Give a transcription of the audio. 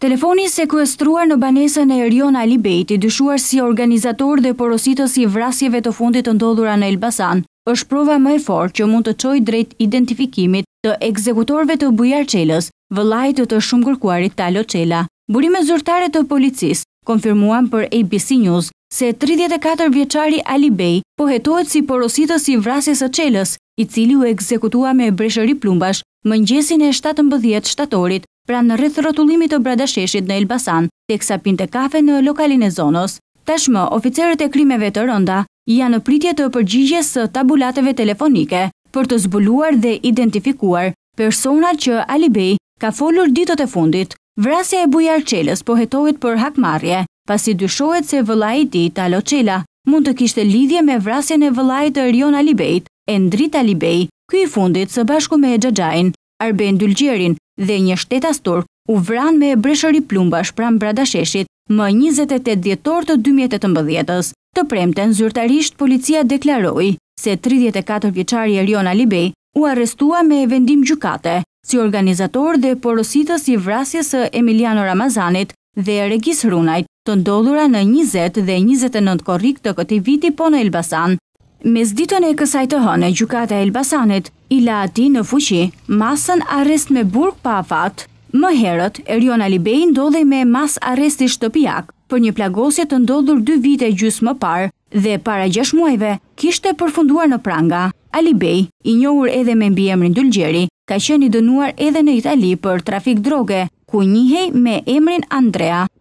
Telefoni sekuestruar në banesën e Erion Alibejti, dyshuar si organizator dhe porositës i vrasjeve të fundit të ndodhura në Elbasan, është prova më e fortë që mund të çojë drejt identifikimit të ekzekutorëve të Bujar Çelës, vëllait të shumë kërkuarit Talo Çela. Burime zyrtare të policisë konfirmuan për ABC News se 34 vjeçari Alibej po hetohet si porositës i vrasjes së Çelës, i cili u ekzekutua me breshëri plumbash mëngjesin e 17 shtatorit pranë rreth rrotullimit të Bradasheshit në Elbasan, teksa pinte kafe në lokalin e zonës. Tashmë, oficerët e krimeve të rënda janë në pritje të përgjigjes së tabulateve telefonike për të zbuluar dhe identifikuar personat që Alibej ka folur ditët e fundit. Vrasja e Bujar Çelës po hetohet për hakmarrje, pasi dyshohet se vëllai i tij, Talo Çela, mund të kishte lidhje me vrasjen e vëllait të Erion Alibejt, Endrit Alibej. Ky i fundit së bashku me xhaxhain, Arben Dylgjerin dhe një shtetas turk u vran me breshëri plumbash pranë Bradasheshit më 28 dhjetor të 2018-s. Të premten, zyrtarisht policia deklaroi se 34 vjeçari Erion Alibej u arrestua me vendim gjykate si organizator dhe porositës i vrasjes së Emiliano Ramazanit dhe Regis Runajt, të ndodhura në 20 dhe 29 korrik të këtij viti po në Elbasan. Mesditën e kësaj të hënë, gjykata e Elbasanit i la atij në fuqi masën arrest me burg pa afat. Më herët, Erion Alibej ndodhej me mas arresti shtëpiak për një plagosje të ndodhur 2 vite gjysmë më parë dhe para 6 muajve kishte përfunduar në pranga. Alibej, i njohur edhe me mbiemrin Dylgjeri, ka qenë i dënuar edhe në Itali për trafik droge, ku njihej me emrin Andrea.